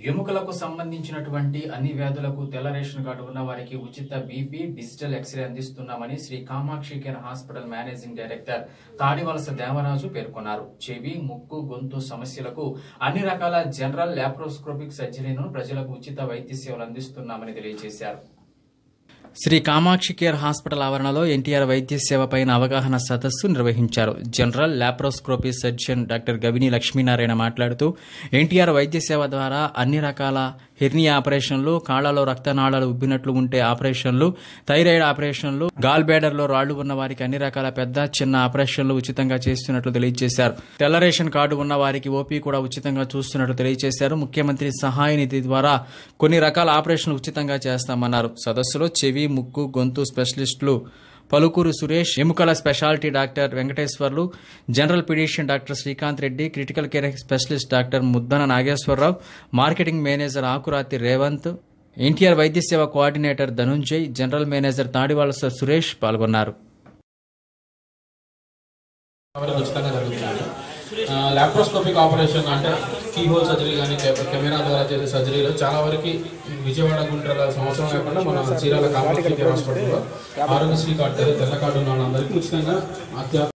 ఎముకలకు సంబంధించినటువంటి అన్ని వ్యాధులకు తెల్ల రేషన్ కార్డు ఉన్న వారికి ఉచిత బీపీ డిజిటల్ ఎక్స్రే అందిస్తున్నామని Shri Kamakshi care hospital managing director Tadivalasa Devaraju పేర్కొన్నారు. చెవి, ముక్కు, గొంతు సమస్యలకు అన్ని రకాల జనరల్ లాప్రోస్కోపిక్ సర్జరీలను ప్రజలకు ఉచిత వైద్య సేవలు అందిస్తున్నామని తెలియజేశారు. శ్రీ కామాక్షి కేర్ హాస్పిటల్ ఆవరణలో ఎన్టీఆర్ వైద్య సేవపైన అవగాహన సదస్సు నిర్వహించారు. General laparoscopy surgeon doctor Gavini Lakshminarayana మాట్లాడుతూ ఎన్టీఆర్ వైద్య సేవ ద్వారా అన్ని రకాల హెర్నియా ఆపరేషన్లు, కాళ్లలో రక్తనాళాలు ఉబ్బినట్లు ఉంటే ఆపరేషన్లు, థైరాయిడ్ ఆపరేషన్లు, గాల్ బ్యాడర్లో రాళ్లు ఉన్న వారికి అన్ని రకాల పెద్ద చిన్న ఆపరేషన్లు ఉచితంగా చేస్తున్నట్లు తెలియజేశారు. తెల్ల రేషన్ కార్డు ఉన్న వారికి ఓపీ కూడా ఉచితంగా చూస్తున్నట్లు తెలియజేశారు. ముఖ్యమంత్రి సహాయ నిధి ద్వారా కొన్ని రకాల ఆపరేషన్లు ఉచితంగా చేస్తామన్నారు. సదస్సులో చెవి, ముక్కు, గొంతు స్పెషలిస్టులు పలుకూరు సురేష్, ఎముకల speciality doctor Venkateswarlu, general pediatrician doctor Srikanth Reddy, critical care specialist doctor Muddana Nageswara Rao, marketing manager Akurathi Revanth, NTR వైద్య సేవ coordinator Dhanunjay, general manager Tadivalasa Suresh పాల్గొన్నారు. లాప్రోస్కోపిక్ ఆపరేషన్ అంటే కీహోల్ సర్జరీ కానీ కెమెరా ద్వారా చేసే సర్జరీలో చాలా వరకు విజయవాడ, గుంటూరు సంవత్సరం కాకుండా మన చీరాల కామాక్షి కేర్ హాస్పిటల్లో ఆరోగ్యశ్రీ కార్డు తెల్ల కార్డు ఉన్న వాళ్ళందరికీ ఉచితంగా